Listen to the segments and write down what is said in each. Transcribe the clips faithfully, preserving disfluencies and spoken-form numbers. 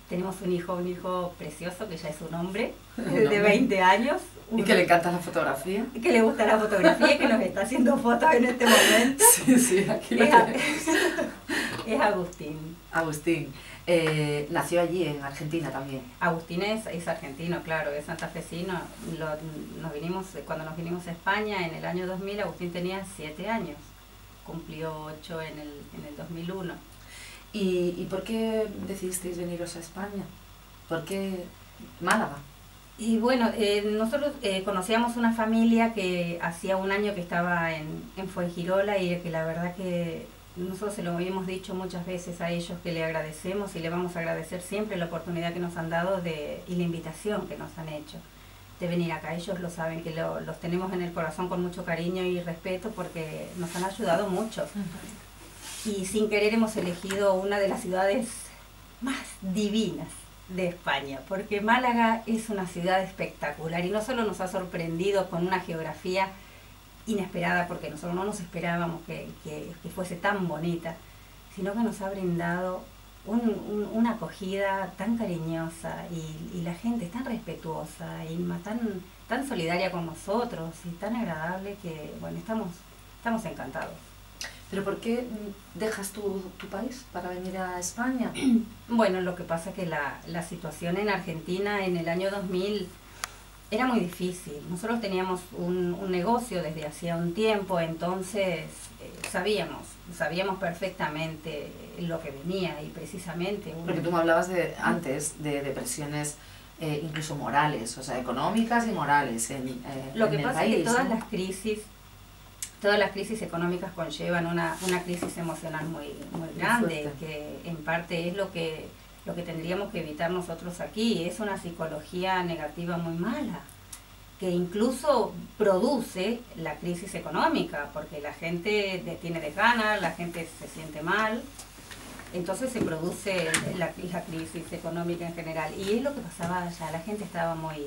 tenemos un hijo, un hijo precioso que ya es un hombre de veinte años. Y que le encanta la fotografía. Que le gusta la fotografía y que nos está haciendo fotos en este momento. Sí, sí, aquí lo Es, tenemos. Es Agustín. Agustín. Eh, nació allí, en Argentina también. Agustín es, es argentino, claro, es santafesino. Lo, nos vinimos, cuando nos vinimos a España en el año dos mil, Agustín tenía siete años. Cumplió ocho en el, en el dos mil uno. ¿Y, ¿Y por qué decidisteis veniros a España? ¿Por qué Málaga? Y bueno, eh, nosotros eh, conocíamos una familia que hacía un año que estaba en, en Fuengirola y que la verdad que nosotros se lo hemos dicho muchas veces a ellos que le agradecemos y le vamos a agradecer siempre la oportunidad que nos han dado de, y la invitación que nos han hecho de venir acá. Ellos lo saben, que lo, los tenemos en el corazón con mucho cariño y respeto porque nos han ayudado mucho. Uh-huh. Y sin querer hemos elegido una de las ciudades más divinas de España, porque Málaga es una ciudad espectacular y no solo nos ha sorprendido con una geografía inesperada, porque nosotros no nos esperábamos que, que, que fuese tan bonita, sino que nos ha brindado un, un, una acogida tan cariñosa y, y la gente es tan respetuosa y tan, tan solidaria con nosotros y tan agradable que, bueno, estamos, estamos encantados. ¿Pero por qué dejas tu, tu país para venir a España? Bueno, lo que pasa es que la, la situación en Argentina en el año dos mil era muy difícil. Nosotros teníamos un, un negocio desde hacía un tiempo, entonces eh, sabíamos, sabíamos perfectamente lo que venía y precisamente... Un... Porque tú me hablabas de, antes de depresiones eh, incluso morales, o sea, económicas y morales en, eh, lo que en el pasa país, es que todas ¿no? las crisis... Todas las crisis económicas conllevan una, una crisis emocional muy, muy grande, que en parte es lo que, lo que tendríamos que evitar nosotros aquí. Es una psicología negativa muy mala, que incluso produce la crisis económica, porque la gente de, tiene desganas, la gente se siente mal, entonces se produce la, la crisis económica en general. Y es lo que pasaba allá, la gente estaba muy,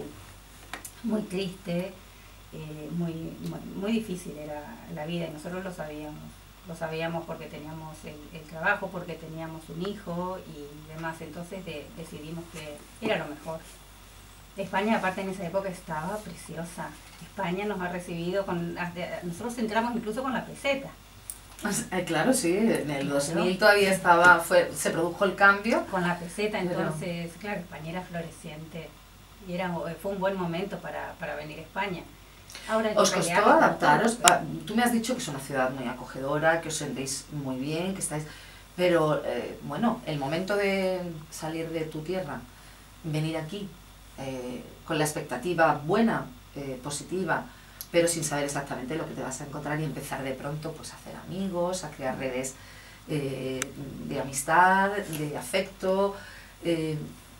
muy triste. Eh, muy, muy, muy difícil era la vida y nosotros lo sabíamos, lo sabíamos porque teníamos el, el trabajo, porque teníamos un hijo y demás, entonces de, decidimos que era lo mejor. España aparte en esa época estaba preciosa, España nos ha recibido, con nosotros entramos incluso con la peseta. Eh, claro, sí, en el dos mil todavía estaba, fue, se produjo el cambio. Con la peseta, entonces, pero... claro, España era floreciente y era, fue un buen momento para, para venir a España. Ahora, ¿Os costó adaptaros? Tú me has dicho que es una ciudad muy acogedora, que os sentéis muy bien, que estáis... Pero, eh, bueno, el momento de salir de tu tierra, venir aquí, eh, con la expectativa buena, eh, positiva, pero sin saber exactamente lo que te vas a encontrar y empezar de pronto pues, a hacer amigos, a crear redes eh, de amistad, de afecto... Eh,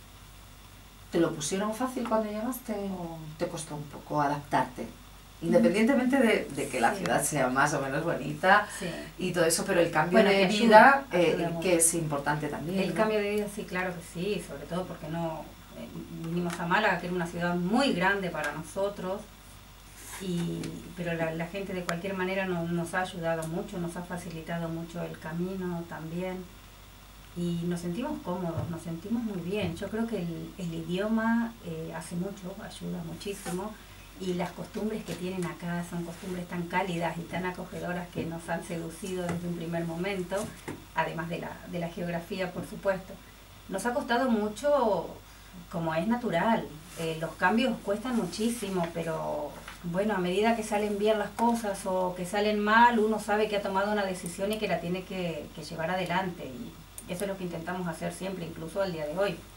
¿Te lo pusieron fácil cuando llegaste o te costó un poco adaptarte? Independientemente de, de que la ciudad sea más o menos bonita sí. y todo eso, pero el cambio bueno, de vida, ayuda, eh, ayuda que es importante también. El ¿no? cambio de vida, sí, claro que sí, sobre todo porque no eh, vinimos a Málaga, que era una ciudad muy grande para nosotros, y, pero la, la gente de cualquier manera no, nos ha ayudado mucho, nos ha facilitado mucho el camino también. Y nos sentimos cómodos, nos sentimos muy bien. Yo creo que el, el idioma eh, hace mucho, ayuda muchísimo, y las costumbres que tienen acá son costumbres tan cálidas y tan acogedoras que nos han seducido desde un primer momento, además de la, de la geografía, por supuesto. Nos ha costado mucho, como es natural, eh, los cambios cuestan muchísimo, pero bueno, a medida que salen bien las cosas o que salen mal, uno sabe que ha tomado una decisión y que la tiene que, que llevar adelante. Y eso es lo que intentamos hacer siempre, incluso al día de hoy.